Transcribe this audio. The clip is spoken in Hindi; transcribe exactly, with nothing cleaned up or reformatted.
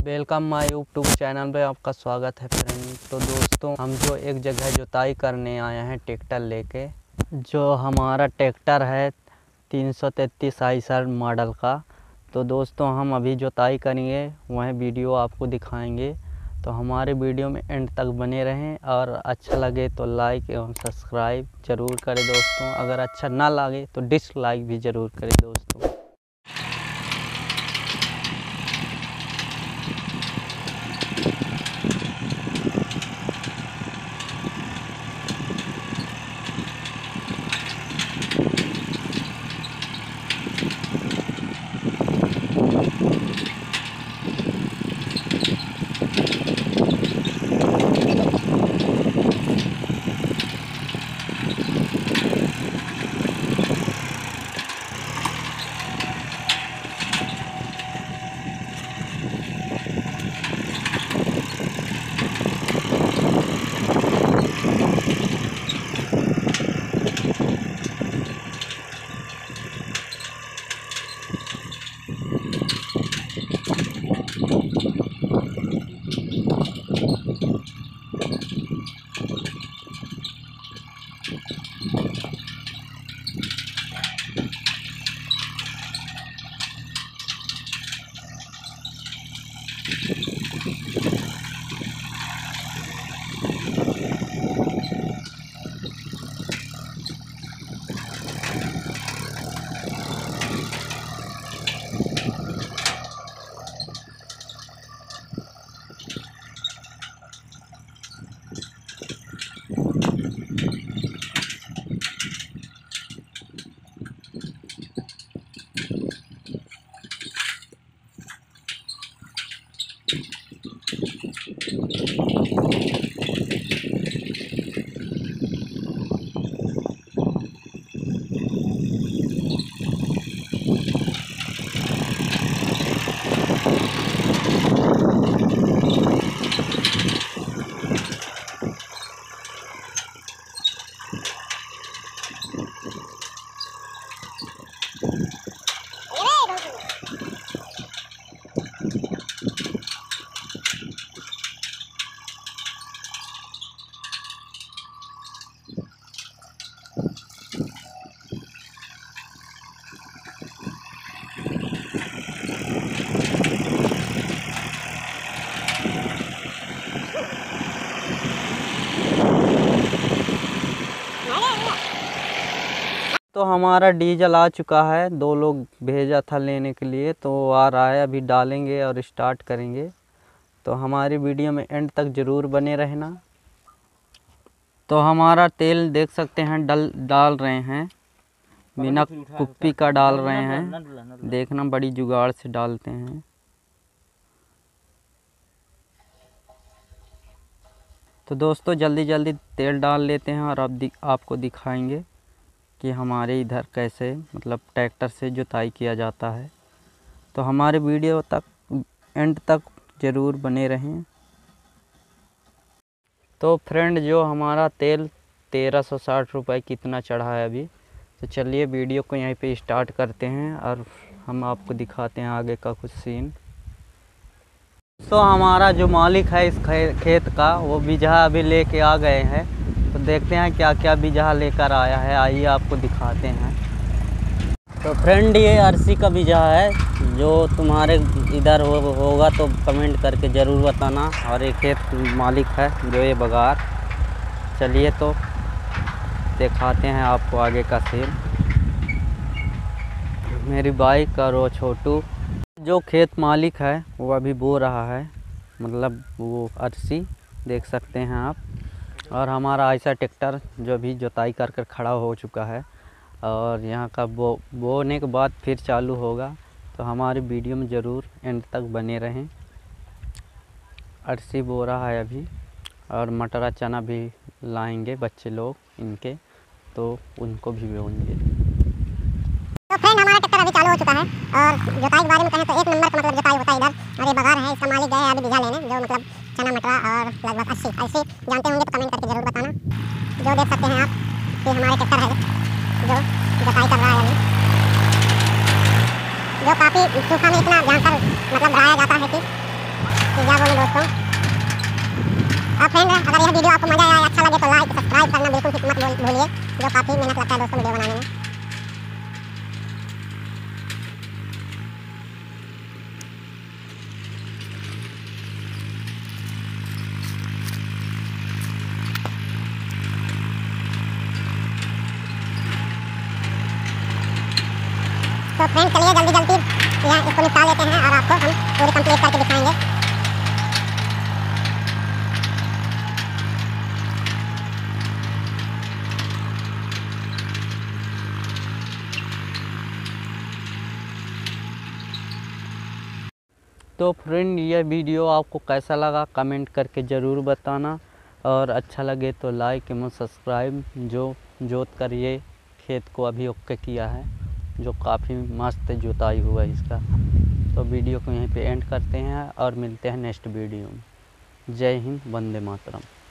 वेलकम माय यूट्यूब चैनल पे आपका स्वागत है फ्रेंड। तो दोस्तों, हम जो एक जगह जुताई करने आए हैं ट्रैक्टर लेके। जो हमारा ट्रैक्टर है तीन सौ तैंतीस आईसर मॉडल का। तो दोस्तों, हम अभी जुताई करेंगे, वह वीडियो आपको दिखाएंगे। तो हमारे वीडियो में एंड तक बने रहें और अच्छा लगे तो लाइक एवं सब्सक्राइब ज़रूर करें दोस्तों। अगर अच्छा ना लगे तो डिसलाइक भी ज़रूर करें दोस्तों। तो हमारा डीजल आ चुका है, दो लोग भेजा था लेने के लिए, तो आ रहा है। अभी डालेंगे और स्टार्ट करेंगे। तो हमारी वीडियो में एंड तक ज़रूर बने रहना। तो हमारा तेल देख सकते हैं डल डाल रहे हैं, बिना कुप्पी का डाल रहे हैं। देखना बड़ी जुगाड़ से डालते हैं। तो दोस्तों, जल्दी जल्दी तेल डाल लेते हैं और अब दि, आपको दिखाएंगे कि हमारे इधर कैसे मतलब ट्रैक्टर से जुताई किया जाता है। तो हमारे वीडियो तक एंड तक ज़रूर बने रहें। तो फ्रेंड, जो हमारा तेल तेरह सौ साठ रुपये कितना चढ़ा है अभी। तो चलिए वीडियो को यहीं पे स्टार्ट करते हैं और हम आपको दिखाते हैं आगे का कुछ सीन। तो हमारा जो मालिक है इस खेत का, वो बीजहा अभी लेके आ गए हैं। तो देखते हैं क्या क्या बीजहा लेकर आया है, आइए आपको दिखाते हैं। तो फ्रेंड, ये अरसी का बीजहा है। जो तुम्हारे इधर हो, होगा तो कमेंट करके ज़रूर बताना। और एक खेत मालिक है जो ये बगार। चलिए तो दिखाते हैं आपको आगे का सीन। मेरी बाइक और वो छोटू। जो खेत मालिक है वो अभी बो रहा है, मतलब वो अरसी देख सकते हैं आप। और हमारा ऐसा ट्रैक्टर जो भी जुताई कर कर खड़ा हो चुका है और यहाँ का बो बोने के बाद फिर चालू होगा। तो हमारी वीडियो में ज़रूर एंड तक बने रहें। अरसी बो रहा है अभी, और मटरा चना भी लाएंगे बच्चे लोग इनके, तो उनको भी बोएंगे। तो फ्रेंड, हमारा ट्रैक्टर अभी चालू हो चुका है और जुताई के बारे में कहें तो एक नंबर का मतलब जुताई होता है इधर। और ये बगार है, इसका मालिक गए अभी बीजा लेने, जो मतलब चना मटरा और लगभग अस्सी अस्सी जानते होंगे तो कमेंट करके ज़रूर बताना। जो देख सकते हैं आप कि हमारे ट्रैक्टर है जो जुताई कर रहा है अभी, जो काफ़ी सूखा में इतना जानकर मतलब बढ़ाया जाता है कि क्या बोलूं दोस्तों। और फ्रेंड अगर यह वीडियो आपको मजा आया, अच्छा लगे तो लाइक सब्सक्राइब करना बिल्कुल मत भूलिए, जो काफ़ी मेहनत लगता है दोस्तों वीडियो बनाने में। तो फ्रेंड चलिए जल्दी जल्दी यहाँ इसको निपटा लेते हैं और आपको हम पूरी कंप्लीट करके दिखाएंगे। तो फ्रेंड यह वीडियो आपको कैसा लगा कमेंट करके ज़रूर बताना, और अच्छा लगे तो लाइक एवं सब्सक्राइब। जो जोत कर ये खेत को अभी ओके किया है, जो काफ़ी मस्त जुताई हुआ है इसका। तो वीडियो को यहीं पे एंड करते हैं और मिलते हैं नेक्स्ट वीडियो में। जय हिंद, वंदे मातरम।